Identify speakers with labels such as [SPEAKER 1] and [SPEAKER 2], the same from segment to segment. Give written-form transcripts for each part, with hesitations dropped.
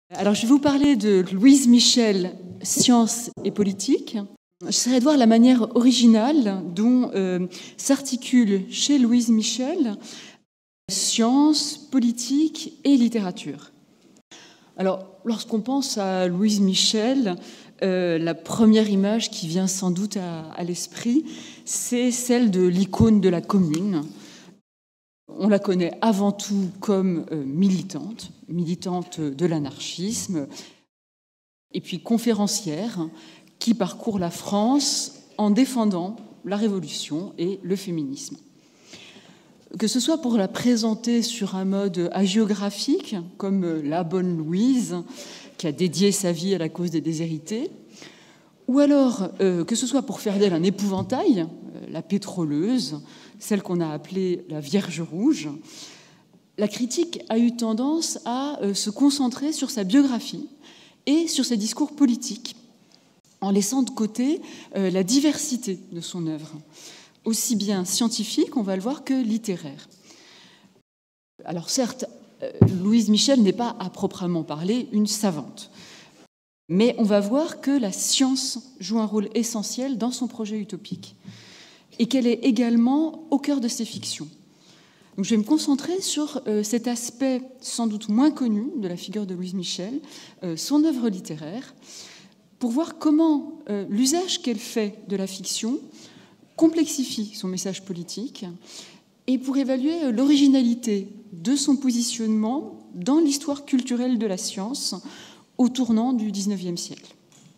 [SPEAKER 1] Alors, je vais vous parler de Louise Michel, Science et politique. J'essaierai de voir la manière originale dont s'articule chez Louise Michel science, politique et littérature. Alors, lorsqu'on pense à Louise Michel, la première image qui vient sans doute à l'esprit, c'est celle de l'icône de la Commune. On la connaît avant tout comme militante de l'anarchisme, et puis conférencière, qui parcourt la France en défendant la Révolution et le féminisme. Que ce soit pour la présenter sur un mode hagiographique, comme la bonne Louise, qui a dédié sa vie à la cause des déshérités, ou alors que ce soit pour faire d'elle un épouvantail, la pétroleuse, celle qu'on a appelée la Vierge Rouge, la critique a eu tendance à se concentrer sur sa biographie et sur ses discours politiques, en laissant de côté la diversité de son œuvre, aussi bien scientifique, on va le voir, que littéraire. Alors certes, Louise Michel n'est pas à proprement parler une savante, mais on va voir que la science joue un rôle essentiel dans son projet utopique et qu'elle est également au cœur de ses fictions. Donc, je vais me concentrer sur cet aspect sans doute moins connu de la figure de Louise Michel, son œuvre littéraire, pour voir comment l'usage qu'elle fait de la fiction complexifie son message politique et pour évaluer l'originalité de son positionnement dans l'histoire culturelle de la science au tournant du XIXe siècle.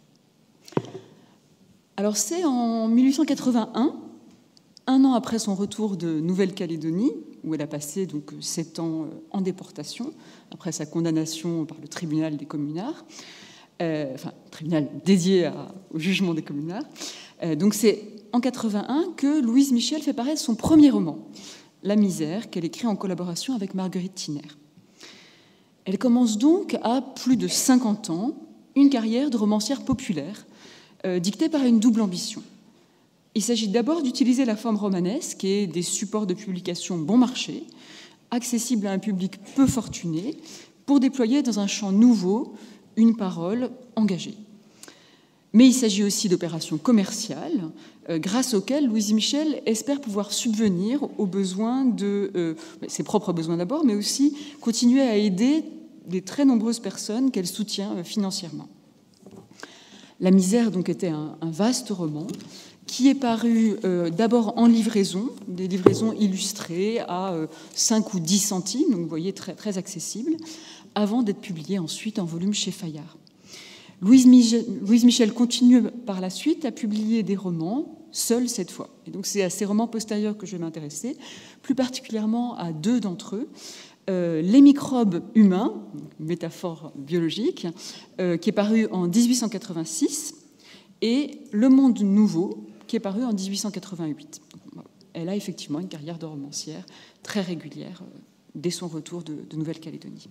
[SPEAKER 1] Alors c'est en 1881, un an après son retour de Nouvelle-Calédonie, où elle a passé donc 7 ans en déportation, après sa condamnation par le tribunal des communards, tribunal dédié au jugement des communards. Donc c'est en 81 que Louise Michel fait paraître son premier roman, La misère, qu'elle écrit en collaboration avec Marguerite Tiner. Elle commence donc à plus de 50 ans une carrière de romancière populaire, dictée par une double ambition. Il s'agit d'abord d'utiliser la forme romanesque et des supports de publication bon marché, accessibles à un public peu fortuné, pour déployer dans un champ nouveau une parole engagée. Mais il s'agit aussi d'opérations commerciales, grâce auxquelles Louise Michel espère pouvoir subvenir aux besoins de ses propres besoins d'abord, mais aussi continuer à aider les très nombreuses personnes qu'elle soutient financièrement. La misère donc était un vaste roman qui est paru d'abord en livraison, des livraisons illustrées à 5 ou 10 centimes, donc vous voyez très, très accessible, avant d'être publié ensuite en volume chez Fayard. Louise Michel continue par la suite à publier des romans, seule cette fois. Et donc c'est à ces romans postérieurs que je vais m'intéresser, plus particulièrement à 2 d'entre eux. Les microbes humains, une métaphore biologique, qui est paru en 1886, et Le monde nouveau, qui est paru en 1888. Elle a effectivement une carrière de romancière très régulière dès son retour de Nouvelle-Calédonie.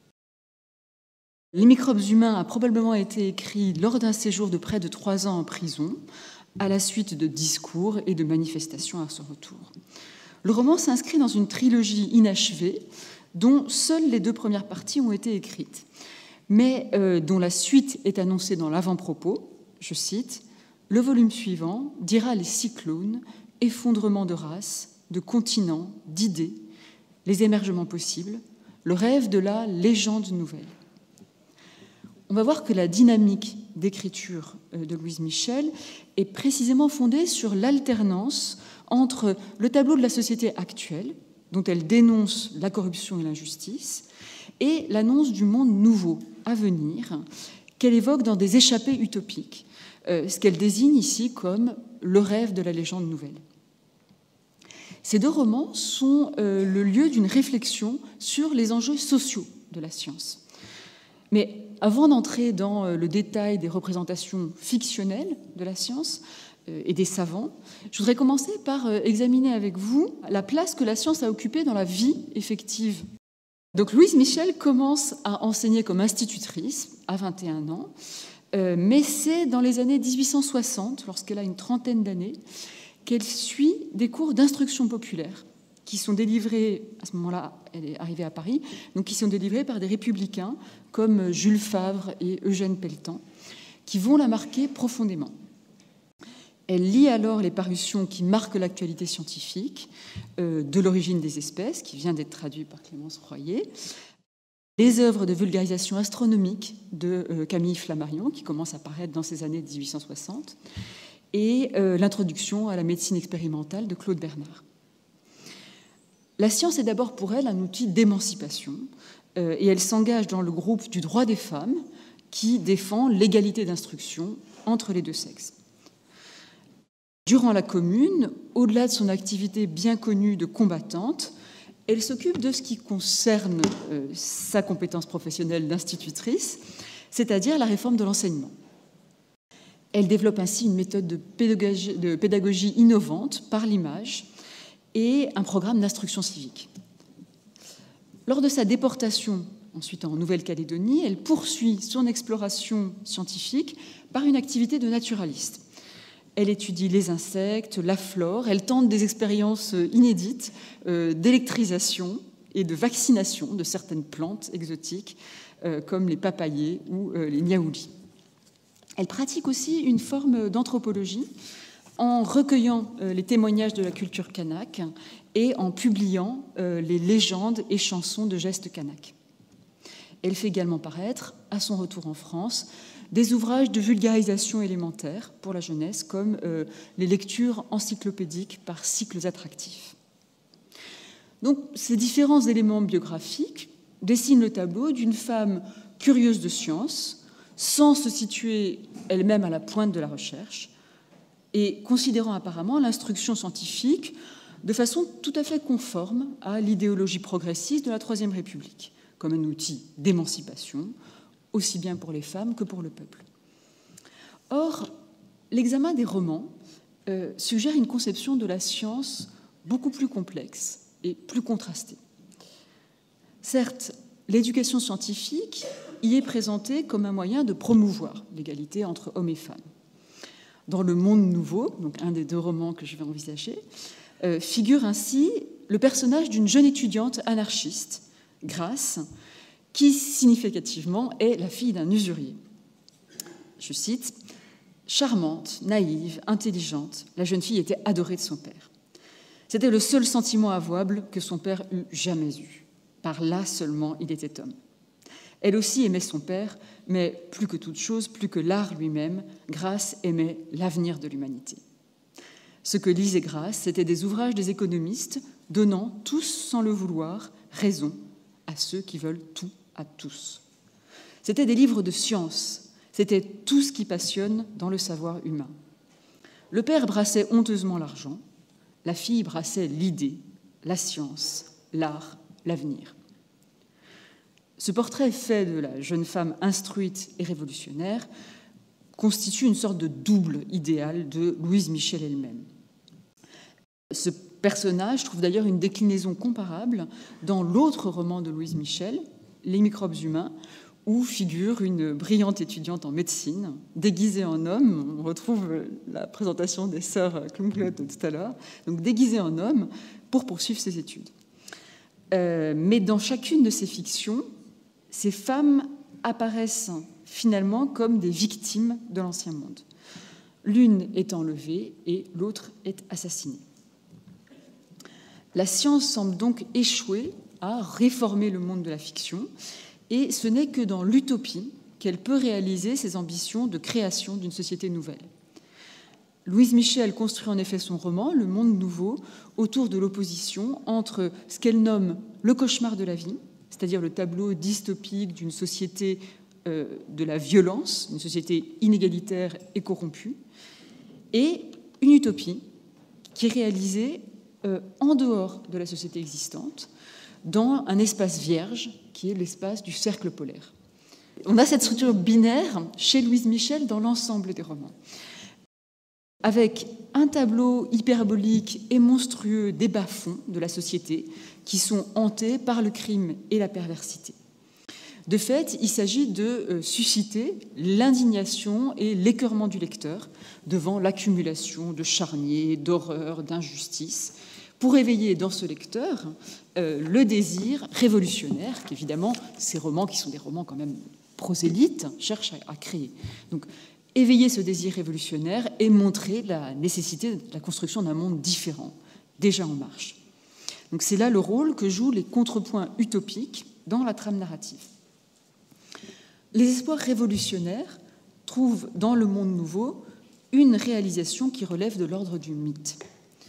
[SPEAKER 1] Les microbes humains a probablement été écrit lors d'un séjour de près de 3 ans en prison, à la suite de discours et de manifestations à son retour. Le roman s'inscrit dans une trilogie inachevée, dont seules les 2 premières parties ont été écrites, mais dont la suite est annoncée dans l'avant-propos, je cite, « Le volume suivant dira les cyclones, effondrements de races, de continents, d'idées, les émergements possibles, le rêve de la légende nouvelle. » On va voir que la dynamique d'écriture de Louise Michel est précisément fondée sur l'alternance entre le tableau de la société actuelle, dont elle dénonce la corruption et l'injustice, et l'annonce du monde nouveau à venir, qu'elle évoque dans des échappées utopiques, ce qu'elle désigne ici comme le rêve de la légende nouvelle. Ces 2 romans sont le lieu d'une réflexion sur les enjeux sociaux de la science. Mais avant d'entrer dans le détail des représentations fictionnelles de la science et des savants, je voudrais commencer par examiner avec vous la place que la science a occupée dans la vie effective. Donc Louise Michel commence à enseigner comme institutrice à 21 ans, mais c'est dans les années 1860, lorsqu'elle a une trentaine d'années, qu'elle suit des cours d'instruction populaire qui sont délivrés, à ce moment-là, elle est arrivée à Paris, donc qui sont délivrés par des républicains comme Jules Favre et Eugène Pelletan, qui vont la marquer profondément. Elle lit alors les parutions qui marquent l'actualité scientifique, de l'origine des espèces, qui vient d'être traduit par Clémence Royer, les œuvres de vulgarisation astronomique de Camille Flammarion, qui commence à paraître dans ces années 1860, et l'introduction à la médecine expérimentale de Claude Bernard. La science est d'abord pour elle un outil d'émancipation, et elle s'engage dans le groupe du droit des femmes qui défend l'égalité d'instruction entre les deux sexes. Durant la Commune, au-delà de son activité bien connue de combattante, elle s'occupe de ce qui concerne sa compétence professionnelle d'institutrice, c'est-à-dire la réforme de l'enseignement. Elle développe ainsi une méthode de pédagogie innovante par l'image et un programme d'instruction civique. Lors de sa déportation, ensuite en Nouvelle-Calédonie, elle poursuit son exploration scientifique par une activité de naturaliste. Elle étudie les insectes, la flore, elle tente des expériences inédites d'électrisation et de vaccination de certaines plantes exotiques comme les papayers ou les niaoulis. Elle pratique aussi une forme d'anthropologie en recueillant les témoignages de la culture kanak et en publiant les légendes et chansons de gestes kanak. Elle fait également paraître, à son retour en France, des ouvrages de vulgarisation élémentaire pour la jeunesse, comme les lectures encyclopédiques par cycles attractifs. Donc, ces différents éléments biographiques dessinent le tableau d'une femme curieuse de science, sans se situer elle-même à la pointe de la recherche, et considérant apparemment l'instruction scientifique de façon tout à fait conforme à l'idéologie progressiste de la Troisième République, comme un outil d'émancipation, aussi bien pour les femmes que pour le peuple. Or, l'examen des romans suggère une conception de la science beaucoup plus complexe et plus contrastée. Certes, l'éducation scientifique y est présentée comme un moyen de promouvoir l'égalité entre hommes et femmes. Dans Le Monde nouveau, donc un des deux romans que je vais envisager, figure ainsi le personnage d'une jeune étudiante anarchiste, Grace, qui significativement est la fille d'un usurier. Je cite, « Charmante, naïve, intelligente, la jeune fille était adorée de son père. C'était le seul sentiment avouable que son père eût jamais eu. Par là seulement il était homme. Elle aussi aimait son père, mais plus que toute chose, plus que l'art lui-même, Grace aimait l'avenir de l'humanité. Ce que lisait Grace, c'était des ouvrages des économistes donnant, tous sans le vouloir, raison à ceux qui veulent tout à tous. C'était des livres de science, c'était tout ce qui passionne dans le savoir humain. Le père brassait honteusement l'argent, la fille brassait l'idée, la science, l'art, l'avenir. » Ce portrait fait de la jeune femme instruite et révolutionnaire constitue une sorte de double idéal de Louise Michel elle-même. Ce personnage trouve d'ailleurs une déclinaison comparable dans l'autre roman de Louise Michel, Les microbes humains, où figure une brillante étudiante en médecine, déguisée en homme. On retrouve la présentation des sœurs Klumklot tout à l'heure, donc déguisée en homme pour poursuivre ses études. Mais dans chacune de ces fictions, ces femmes apparaissent finalement comme des victimes de l'Ancien Monde. L'une est enlevée et l'autre est assassinée. La science semble donc échouer à réformer le monde de la fiction, et ce n'est que dans l'utopie qu'elle peut réaliser ses ambitions de création d'une société nouvelle. Louise Michel construit en effet son roman, Le Monde nouveau, autour de l'opposition entre ce qu'elle nomme le cauchemar de la vie, c'est-à-dire le tableau dystopique d'une société de la violence, une société inégalitaire et corrompue, et une utopie qui est réalisée en dehors de la société existante, dans un espace vierge qui est l'espace du cercle polaire. On a cette structure binaire chez Louise Michel dans l'ensemble des romans, avec un tableau hyperbolique et monstrueux des bas-fonds de la société qui sont hantés par le crime et la perversité. De fait, il s'agit de susciter l'indignation et l'écœurement du lecteur devant l'accumulation de charniers, d'horreurs, d'injustices, pour éveiller dans ce lecteur le désir révolutionnaire qu'évidemment ces romans, qui sont des romans quand même prosélytes, cherchent à créer. Donc, éveiller ce désir révolutionnaire et montrer la nécessité de la construction d'un monde différent, déjà en marche. Donc c'est là le rôle que jouent les contrepoints utopiques dans la trame narrative. Les espoirs révolutionnaires trouvent dans le monde nouveau une réalisation qui relève de l'ordre du mythe.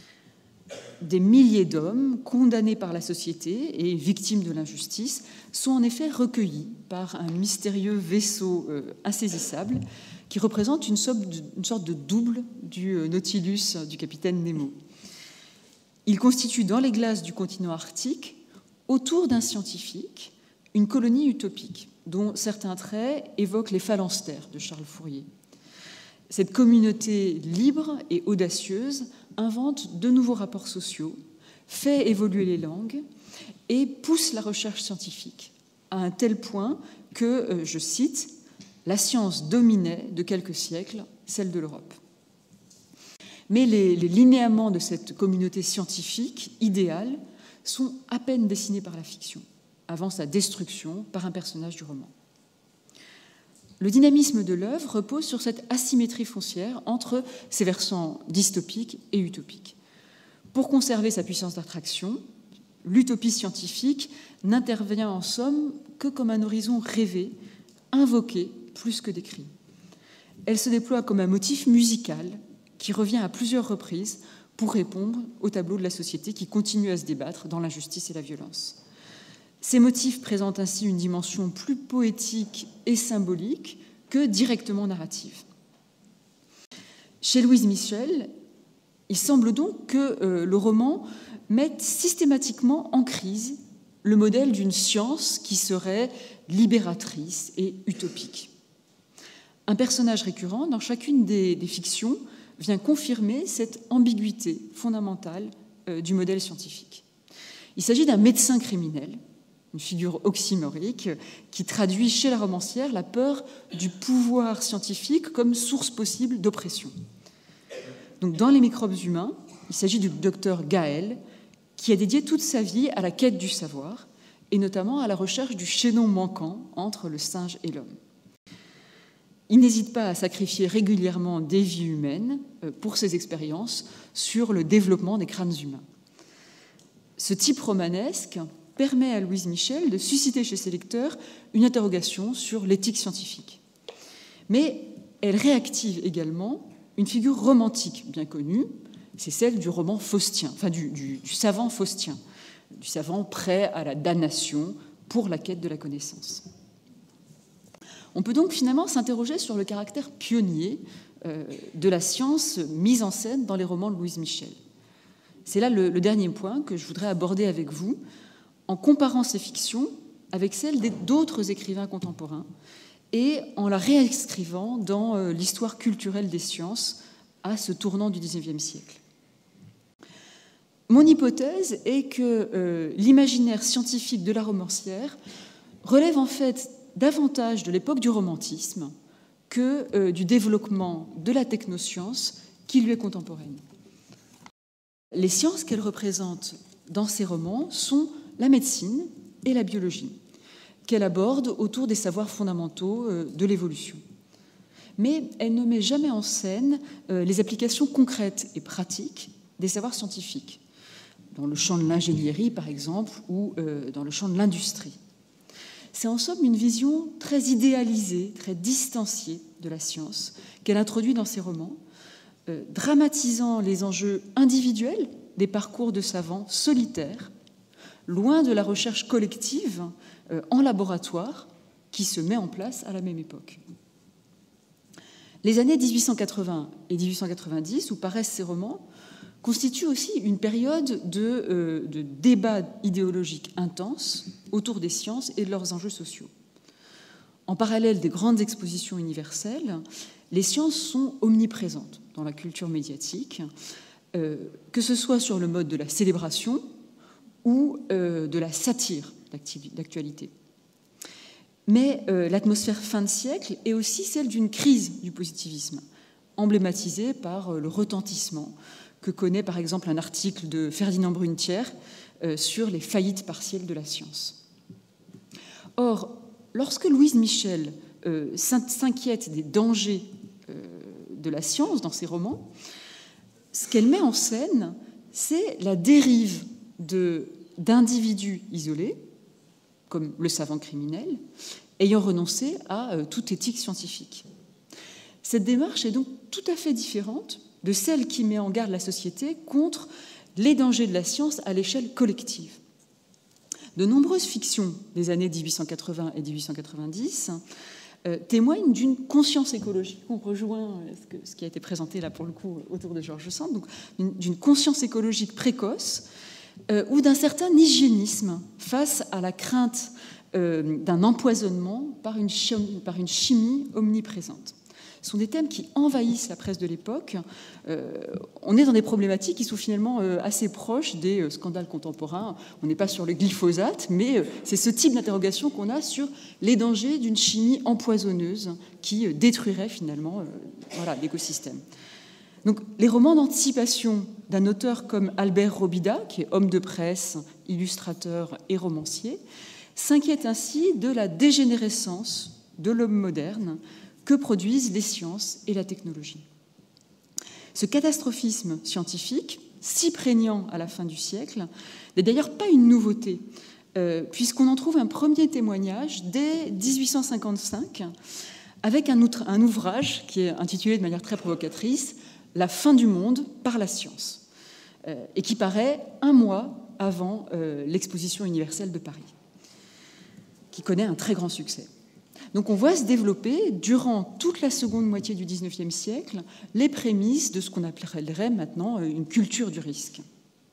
[SPEAKER 1] Des milliers d'hommes condamnés par la société et victimes de l'injustice sont en effet recueillis par un mystérieux vaisseau insaisissable qui représente une sorte de double du Nautilus du capitaine Nemo. Il constitue dans les glaces du continent arctique, autour d'un scientifique, une colonie utopique, dont certains traits évoquent les phalanstères de Charles Fourier. Cette communauté libre et audacieuse invente de nouveaux rapports sociaux, fait évoluer les langues et pousse la recherche scientifique à un tel point que, je cite, « la science dominait de quelques siècles celle de l'Europe ». Mais les linéaments de cette communauté scientifique idéale sont à peine dessinés par la fiction, avant sa destruction par un personnage du roman. Le dynamisme de l'œuvre repose sur cette asymétrie foncière entre ses versants dystopiques et utopiques. Pour conserver sa puissance d'attraction, l'utopie scientifique n'intervient en somme que comme un horizon rêvé, invoqué plus que décrit. Elle se déploie comme un motif musical qui revient à plusieurs reprises pour répondre au tableau de la société qui continue à se débattre dans l'injustice et la violence. Ces motifs présentent ainsi une dimension plus poétique et symbolique que directement narrative. Chez Louise Michel, il semble donc que le roman mette systématiquement en crise le modèle d'une science qui serait libératrice et utopique. Un personnage récurrent dans chacune des fictions vient confirmer cette ambiguïté fondamentale du modèle scientifique. Il s'agit d'un médecin criminel, une figure oxymorique qui traduit chez la romancière la peur du pouvoir scientifique comme source possible d'oppression. Donc, dans Les microbes humains, il s'agit du docteur Gaël qui a dédié toute sa vie à la quête du savoir et notamment à la recherche du chaînon manquant entre le singe et l'homme. Il n'hésite pas à sacrifier régulièrement des vies humaines pour ses expériences sur le développement des crânes humains. Ce type romanesque permet à Louise Michel de susciter chez ses lecteurs une interrogation sur l'éthique scientifique. Mais elle réactive également une figure romantique bien connue, c'est celle du roman faustien, enfin du savant faustien, du savant prêt à la damnation pour la quête de la connaissance. On peut donc finalement s'interroger sur le caractère pionnier de la science mise en scène dans les romans de Louise Michel. C'est là le dernier point que je voudrais aborder avec vous, en comparant ces fictions avec celles d'autres écrivains contemporains et en la réinscrivant dans l'histoire culturelle des sciences à ce tournant du XIXe siècle. Mon hypothèse est que l'imaginaire scientifique de la romancière relève en fait davantage de l'époque du romantisme que du développement de la technoscience qui lui est contemporaine. Les sciences qu'elle représente dans ses romans sont la médecine et la biologie, qu'elle aborde autour des savoirs fondamentaux de l'évolution. Mais elle ne met jamais en scène les applications concrètes et pratiques des savoirs scientifiques, dans le champ de l'ingénierie par exemple, ou dans le champ de l'industrie. C'est en somme une vision très idéalisée, très distanciée de la science qu'elle introduit dans ses romans, dramatisant les enjeux individuels des parcours de savants solitaires, loin de la recherche collective en laboratoire qui se met en place à la même époque. Les années 1880 et 1890, où paraissent ces romans, constituent aussi une période de débat idéologique intense autour des sciences et de leurs enjeux sociaux. En parallèle des grandes expositions universelles, les sciences sont omniprésentes dans la culture médiatique, que ce soit sur le mode de la célébration ou de la satire d'actualité. Mais l'atmosphère fin de siècle est aussi celle d'une crise du positivisme, emblématisée par le retentissement que connaît par exemple un article de Ferdinand Brunetière sur les faillites partielles de la science. Or, lorsque Louise Michel s'inquiète des dangers de la science dans ses romans, ce qu'elle met en scène, c'est la dérive d'individus isolés, comme le savant criminel, ayant renoncé à toute éthique scientifique. Cette démarche est donc tout à fait différente de celle qui met en garde la société contre les dangers de la science à l'échelle collective. De nombreuses fictions des années 1880 et 1890 témoignent d'une conscience écologique. On rejoint ce qui a été présenté là pour le coup autour de George Sand, donc d'une conscience écologique précoce ou d'un certain hygiénisme face à la crainte d'un empoisonnement par une chimie omniprésente. Ce sont des thèmes qui envahissent la presse de l'époque. On est dans des problématiques qui sont finalement assez proches des scandales contemporains. On n'est pas sur le glyphosate, mais c'est ce type d'interrogation qu'on a sur les dangers d'une chimie empoisonneuse qui détruirait finalement l'écosystème. Donc, les romans d'anticipation d'un auteur comme Albert Robida, qui est homme de presse, illustrateur et romancier, s'inquiètent ainsi de la dégénérescence de l'homme moderne que produisent les sciences et la technologie. Ce catastrophisme scientifique, si prégnant à la fin du siècle, n'est d'ailleurs pas une nouveauté, puisqu'on en trouve un premier témoignage dès 1855, avec un ouvrage qui est intitulé de manière très provocatrice « La fin du monde par la science », et qui paraît un mois avant l'exposition universelle de Paris, qui connaît un très grand succès. Donc on voit se développer, durant toute la seconde moitié du XIXe siècle, les prémices de ce qu'on appellerait maintenant une culture du risque.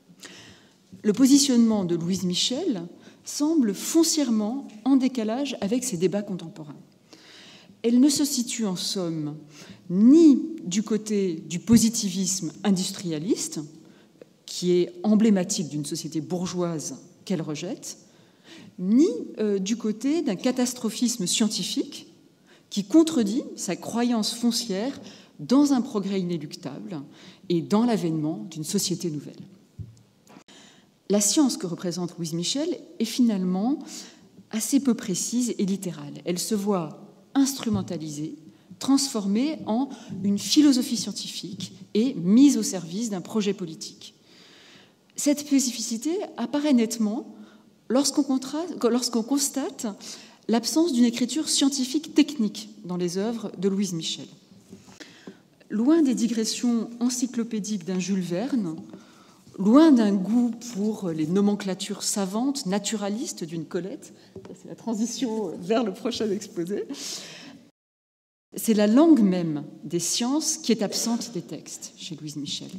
[SPEAKER 1] Le positionnement de Louise Michel semble foncièrement en décalage avec ces débats contemporains. Elle ne se situe en somme ni du côté du positivisme industrialiste, qui est emblématique d'une société bourgeoise qu'elle rejette, ni du côté d'un catastrophisme scientifique qui contredit sa croyance foncière dans un progrès inéluctable et dans l'avènement d'une société nouvelle. La science que représente Louise Michel est finalement assez peu précise et littérale. Elle se voit instrumentalisée, transformée en une philosophie scientifique et mise au service d'un projet politique. Cette spécificité apparaît nettement lorsqu'on constate l'absence d'une écriture scientifique technique dans les œuvres de Louise Michel. Loin des digressions encyclopédiques d'un Jules Verne, loin d'un goût pour les nomenclatures savantes, naturalistes d'une Colette, c'est la transition vers le prochain exposé, c'est la langue même des sciences qui est absente des textes chez Louise Michel.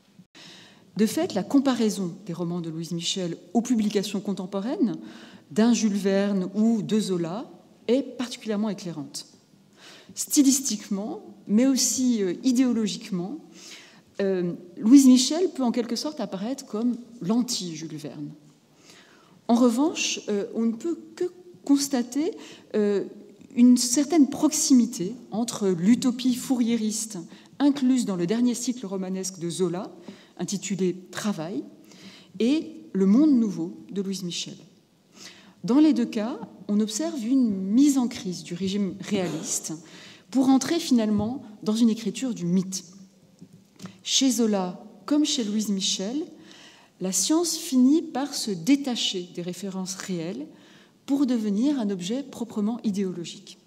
[SPEAKER 1] De fait, la comparaison des romans de Louise Michel aux publications contemporaines d'un Jules Verne ou de Zola est particulièrement éclairante. Stylistiquement, mais aussi idéologiquement, Louise Michel peut en quelque sorte apparaître comme l'anti-Jules Verne. En revanche, on ne peut que constater une certaine proximité entre l'utopie fouriériste incluse dans le dernier cycle romanesque de Zola, intitulé « Travail », et le monde nouveau de Louise Michel. Dans les deux cas, on observe une mise en crise du régime réaliste pour entrer finalement dans une écriture du mythe. Chez Zola, comme chez Louise Michel, la science finit par se détacher des références réelles pour devenir un objet proprement idéologique.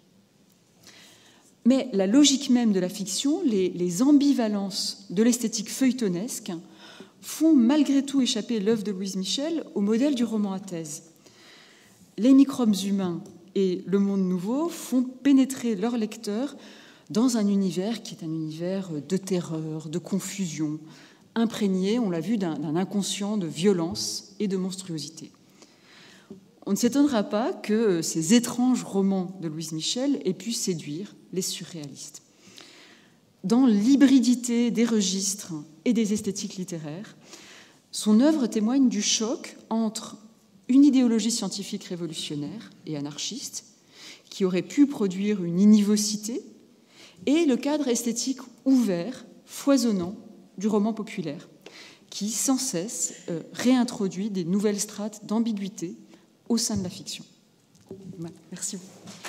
[SPEAKER 1] Mais la logique même de la fiction, les ambivalences de l'esthétique feuilletonesque font malgré tout échapper l'œuvre de Louise Michel au modèle du roman à thèse. Les microbes humains et le monde nouveau font pénétrer leur lecteur dans un univers qui est un univers de terreur, de confusion, imprégné, on l'a vu, d'un inconscient de violence et de monstruosité. On ne s'étonnera pas que ces étranges romans de Louise Michel aient pu séduire les surréalistes. Dans l'hybridité des registres et des esthétiques littéraires, son œuvre témoigne du choc entre une idéologie scientifique révolutionnaire et anarchiste qui aurait pu produire une univocité et le cadre esthétique ouvert, foisonnant du roman populaire, qui sans cesse réintroduit des nouvelles strates d'ambiguïté au sein de la fiction. Merci beaucoup.